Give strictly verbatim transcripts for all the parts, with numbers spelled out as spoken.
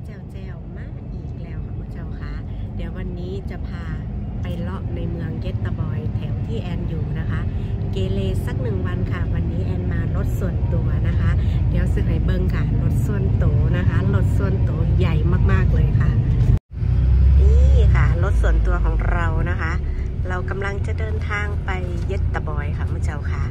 แจวแจวมาอีกแล้วค่ะผู้เจ้าคะเดี๋ยววันนี้จะพาไปเลาะในเมืองเกตตาบอยแถวที่แอนอยู่นะคะเกเรสักหนึ่งวันค่ะวันนี้แอนมารถส่วนตัวนะคะเดี๋ยวซื้อให้เบิ้งค่ะรถส่วนตัวนะคะรถส่วนตัวใหญ่มากๆเลยค่ะนี่ค่ะรถส่วนตัวของเรานะคะเรากำลังจะเดินทางไปเกตตาบอยค่ะผู้เจ้าคะ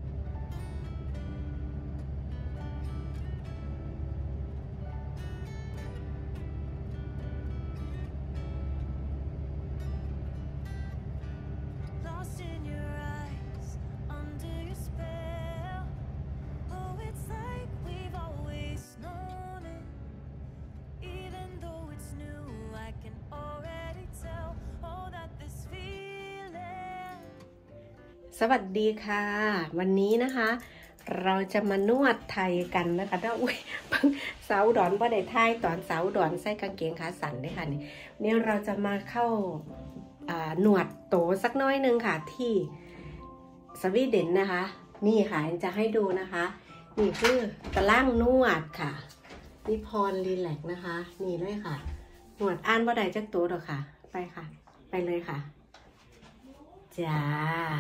สวัสดีค่ะวันนี้นะคะเราจะมานวดไทยกันนะคะถ้าอุ้ยสาวดอนบ่ได้ไทยตอนสาวดอนใส่กางเกงขาสั้นด้วยค่ะนี่เนี่ยเราจะมาเข้าหนวดโตสักน้อยนึงค่ะที่สวีเดนนะคะนี่ค่ะจะให้ดูนะคะนี่คือตะล่างนวดค่ะนิพรรีแลกนะคะนี่ด้วยค่ะหนวดอ่านบ่ได้จักตัวหรอกค่ะไปค่ะไปเลยค่ะจ้า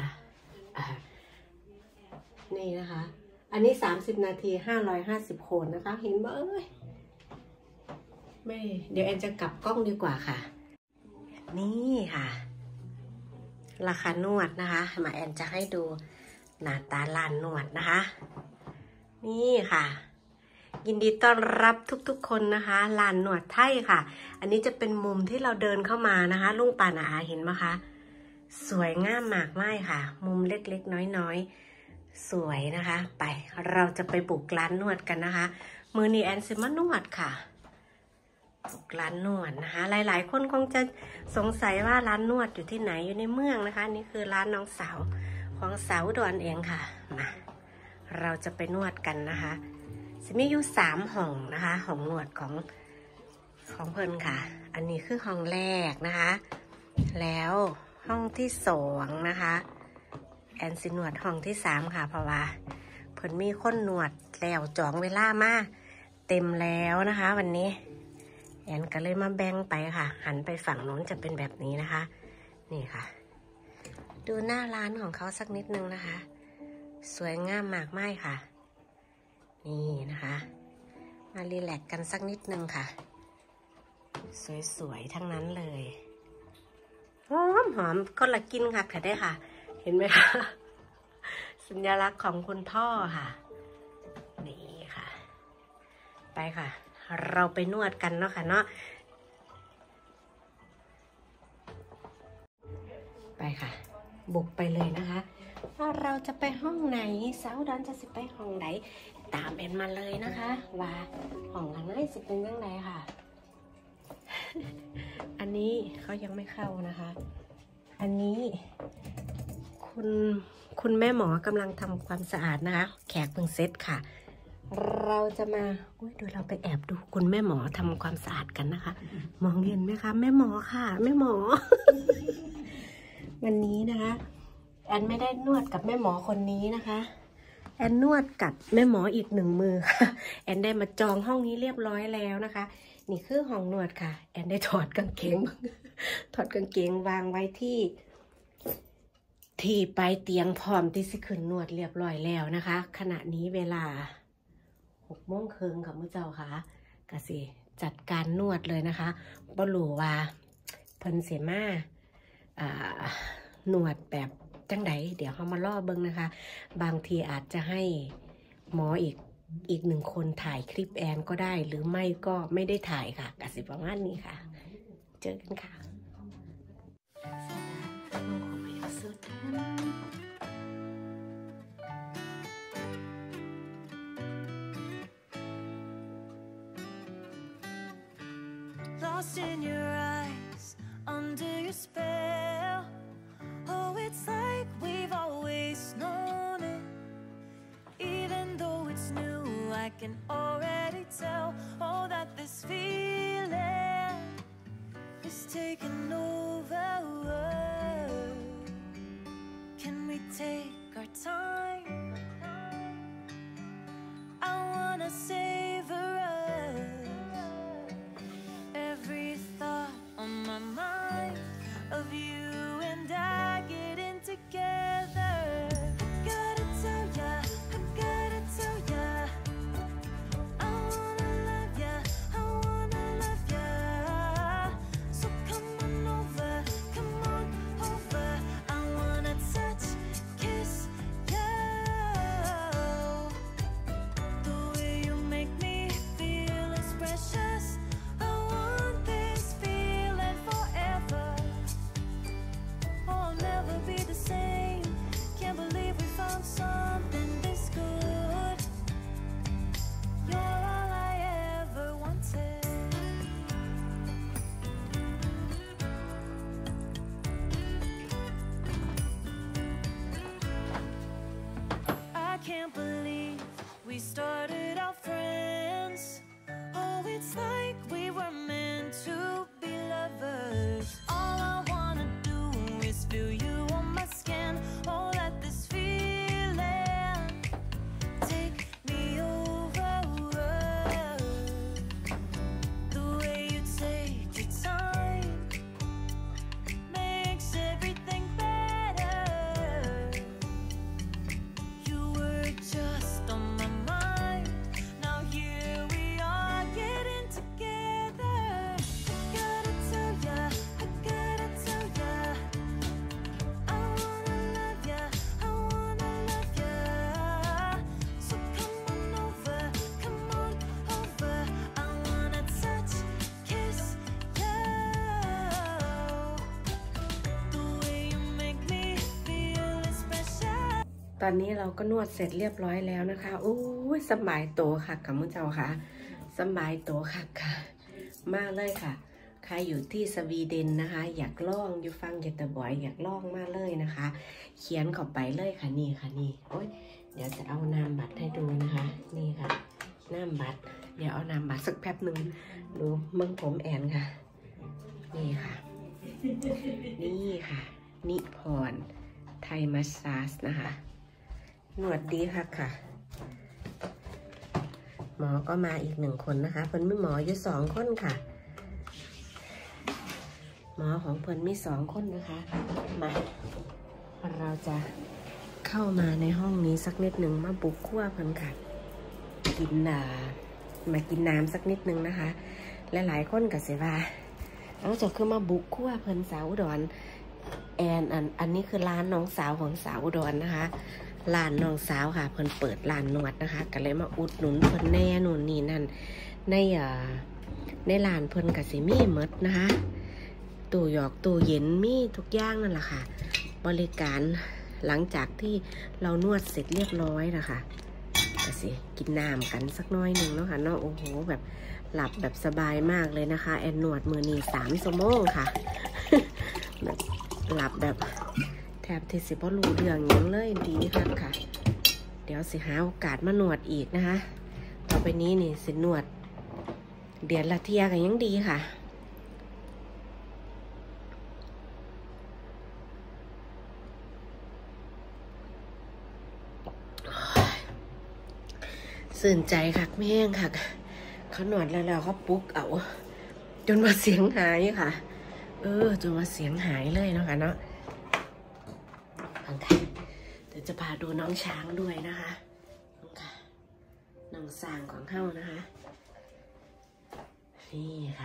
นี่นะคะอันนี้สามสิบนาทีห้าร้อยห้าสิบโคนนะคะเห็นไหมเอ้ยไม่เดี๋ยวแอนจะกลับกล้องดีกว่าค่ะนี่ค่ะราคานวดนะคะมาแอนจะให้ดูหน้าตาลานนวดนะคะนี่ค่ะยินดีต้อนรับทุกๆคนนะคะลานนวดไทยค่ะอันนี้จะเป็นมุมที่เราเดินเข้ามานะคะลุงปานาอาเห็นไหมคะสวยงามมากมายค่ะมุมเล็กๆน้อยๆสวยนะคะไปเราจะไปบุกร้านนวดกันนะคะมือนี้แอนซิมานวดค่ะบุกร้านนวดนะคะหลายๆคนคงจะสงสัยว่าร้านนวดอยู่ที่ไหนอยู่ในเมืองนะคะนี่คือร้านน้องสาวของสาวดอนเองค่ะมาเราจะไปนวดกันนะคะจะมีอยู่สามห้องนะคะห้องนวดของของเพิ่นค่ะอันนี้คือห้องแรกนะคะแล้วห้องที่สองนะคะแอนสินวดห้องที่สามค่ะเพราะว่าเพิ่นมีคนนวดแล้วจองเวลามาเต็มแล้วนะคะวันนี้แอนก็เลยมาแบ่งไปค่ะหันไปฝั่งโน้นจะเป็นแบบนี้นะคะนี่ค่ะดูหน้าร้านของเขาสักนิดนึงนะคะสวยงามมากมายค่ะนี่นะคะมารีแลกซ์กันสักนิดนึงค่ะสวยๆทั้งนั้นเลยหอมหอมก็ละกินค่ะค่ะได้ค่ะเห็นไหมคะสัญลักษณ์ของคุณพ่อค่ะนี่ค่ะไปค่ะเราไปนวดกันเนาะค่ะเนาะไปค่ะบุกไปเลยนะคะว่าเราจะไปห้องไหนสาวดอนจะสิไปห้องไหนตามแอนมาเลยนะคะว่าห้องไหนสิเป็นยังไงค่ะอันนี้เขายังไม่เข้านะคะอันนี้คุณคุณแม่หมอกำลังทำความสะอาดนะคะแขกเพิ่งเซตค่ะเราจะมาดูเราไปแอบดูคุณแม่หมอทำความสะอาดกันนะคะมองเห็นไหมคะแม่หมอค่ะแม่หมอ วันนี้นะคะแอนไม่ได้นวดกับแม่หมอคนนี้นะคะแอนนวดกับแม่หมออีกหนึ่งมือค่ะแอนได้มาจองห้องนี้เรียบร้อยแล้วนะคะนี่คือห้องนวดค่ะแอนได้ถอดกางเกงถอดกางเกงวางไว้ที่ที่ปลายเตียงพร้อมที่จะขึ้นนวดเรียบร้อยแล้วนะคะขณะนี้เวลาหกโมงครึ่งค่ะมื้อเจ้าค่ะกสิจัดการนวดเลยนะคะบ่รู้ว่าเพิ่นเสียมาอ่านวดแบบจังไดเดี๋ยวเขามาล่อเบิ้งนะคะบางทีอาจจะให้หมออีกอีกหนึ่งคนถ่ายคลิปแอนก็ได้หรือไม่ก็ไม่ได้ถ่ายค่ะกสิประมาณนี้ค่ะเจอกันค่ะ Lost in your eyes, under your spell. Oh, it's like we've always known it. Even though it's new, I can already tell. Oh, that this feeling is taking over. Can we take our time? I wanna savor us. can't believe we started out friends. Oh, it's like we were meant to be lovers. All I wanna do is feel you on my skin. Oh, let this feeling take me over. The way you take your time makes everything better. You were just on my mind. Now here we are getting together. I gotta tell ya, I gotta tell ya, I wanna love ya, I wanna love ya. So come on over, come on over. I wanna touch, kiss you. The way you make me feel is special. ตอนนี้เราก็นวดเสร็จเรียบร้อยแล้วนะคะโอ้ยสบายโตค่ะกับมุ้งเจ้าค่ะสบายโตค่ะค่ะมากเลยค่ะใครอยู่ที่สวีเดนนะคะ อยากล่องอยู่ฟังเยตบอยอยากล่องมากเลยนะคะ เขียนเข้าไปเลยค่ะนี่ค่ะนี่โอ้ยเดี๋ยวจะเอานามบัตรให้ดูนะคะนี่ค่ะนามบัตรเดี๋ยวเอานามบัตรสักแป๊บหนึ่งดูมึงผมแอนค่ะนี่ค่ะนี่ค่ะนิพรไทยมัสซาสนะคะหนวดดีค่ะค่ะหมอก็มาอีกหนึ่งคนนะคะเพิ่นมีหมออยู่สองคนค่ะหมอของเพิ่นมีสองคนนะคะมาเราจะเข้ามาในห้องนี้สักนิดหนึ่งมาบุกขั้วเพิ่นค่ะกินอ่ามากินน้ำสักนิดหนึ่งนะคะและหลายคนกับเสว่าเอาจะขึ้นมาบุกขั้วเพิ่นสาวอุดรแอนอันอันนี้คือร้านน้องสาวของสาวอุดรนะคะร้านน้องสาวค่ะเพิ่นเปิดร้านนวดนะคะก็เลยมาอุดหนุนเพิ่นแน่นู่นนี่นั่นในอ่าในร้านเพิ่นกับสิมีหมดนะคะตู้หยอกตู้เย็นมีทุกอย่างนั่นแหละค่ะบริการหลังจากที่เรานวดเสร็จเรียบร้อยนะคะก็สิกินน้ำกันสักน้อยหนึ่งเนาะค่ะเนาะโอ้โหแบบหลับแบบสบายมากเลยนะคะแอนนวดมือนี้สามชั่วโมงค่ะ แบบหลับแบบแทบที่สิบ่รู้เรื่องยังเลยดีค่ะค่ะ เดี๋ยวสิหาโอกาสมาหนวดอีกนะคะต่อไปนี้นี่สิหนวดเดือนละเที่ยกันยังดีค่ะสื่นใจค่ะไม่แห้งค่ะเขาหนวดแล้วแล้วเขาปุ๊กเอาจนมาเสียงหายค่ะเออจนมาเสียงหายเลยเนาะค่ะเนาะเดี๋ยวจะพาดูน้องช้างด้วยนะคะน้องสร้างของเข้านะคะนี่ค่ะ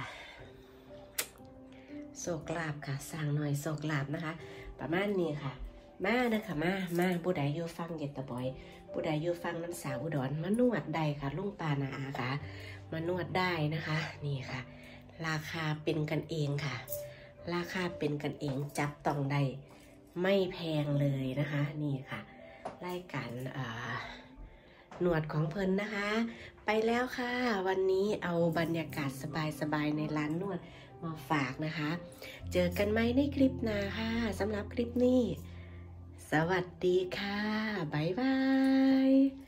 โศกลาบค่ะสร้างหน่อยโศกลาบนะคะประมาณนี้ค่ะมาเด้อค่ะมามาผู้ใดอยู่ฟังเยตบอยผู้ใดอยู่ฟังน้ำสาวอุดรมานวดได้ค่ะลุงปานาอาค่ะมานวดได้นะคะนี่ค่ะราคาเป็นกันเองค่ะราคาเป็นกันเองจับต้องได้ไม่แพงเลยนะคะนี่ค่ะรายการหนวดของเพลินนะคะไปแล้วค่ะวันนี้เอาบรรยากาศสบายๆในร้านนวดมาฝากนะคะเจอกันไหมในคลิปหน้าค่ะสำหรับคลิปนี้สวัสดีค่ะบ๊ายบาย